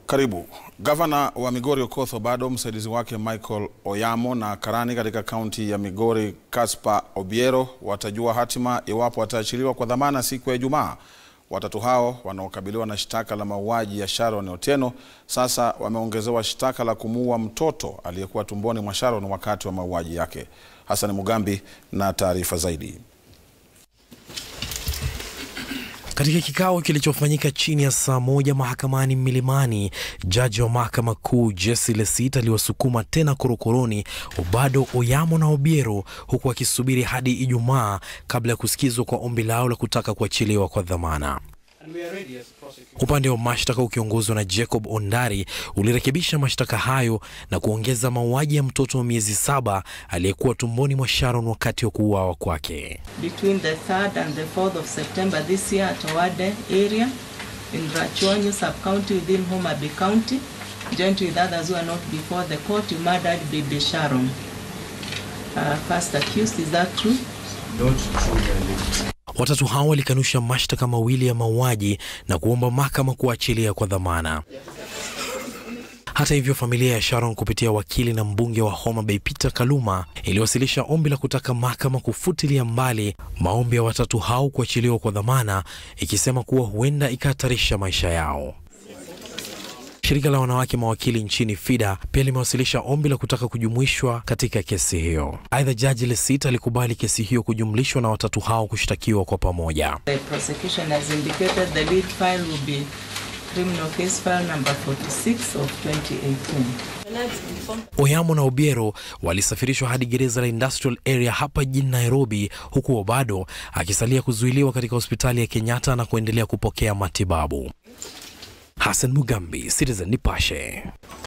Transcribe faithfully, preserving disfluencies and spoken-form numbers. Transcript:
Karibu. Gavana wa Migori Okoth Obado, msaidizi wake Michael Oyamo na karani katika kaunti ya Migori Caspar Obiero watajua hatma iwapo wataachiliwa kwa dhamana siku ya Ijumaa. Watatu hao wanaokabiliwa na shtaka la mauaji ya Sharon Otieno sasa wameongezewa shtaka la kumuua mtoto aliyekuwa tumboni mwa Sharon wakati wa mauaji yake. Hassan Mugambi na taarifa zaidi. Katika kikao kilichofanyika chini ya saa moja mahakamani Milimani, jaji wa mahakama kuu Jesse Lesit aliwasukuma tena korokoroni Obado, Oyamo na Obiero, huku akisubiri hadi Ijumaa kabla ya kusikizwa kwa ombi lao la kutaka kuachiliwa kwa dhamana. Upande wa mashtaka ukiongozwa na Jacob Ondari ulirekebisha mashtaka hayo na kuongeza mauaji ya mtoto wa miezi saba aliyekuwa tumboni mwa Sharon wakati wa kuuawa kwake. Between the third and the fourth of September this year at Wade area in Watatu sub-county within Homa Bay County, joint with others who are not before the court, you murdered baby Sharon. Uh, first accused, is that true? Not true. Watatu hao walikanusha mashtaka mawili ya mauaji na kuomba mahakama kuachilia kwa dhamana. Hata hivyo, familia ya Sharon kupitia wakili na mbunge wa Homa Bay Peter Kaluma iliwasilisha ombi la kutaka mahakama kufutilia mbali maombi ya watatu hao kuachiliwa kwa dhamana, ikisema kuwa huenda ikahatarisha maisha yao. Shirika la wanawake mawakili nchini FIDA pia limewasilisha ombi la kutaka kujumuishwa katika kesi hiyo. Aidha, jaji Lesit alikubali kesi hiyo kujumlishwa na watatu hao kushtakiwa kwa pamoja. The prosecution has indicated the lead file will be criminal case file number forty-six of twenty eighteen. Oyamo na Obiero walisafirishwa hadi gereza la Industrial Area hapa jijini Nairobi, huku Obado akisalia kuzuiliwa katika hospitali ya Kenyatta na kuendelea kupokea matibabu. Hassan Mugambi, Citizen Nipashe.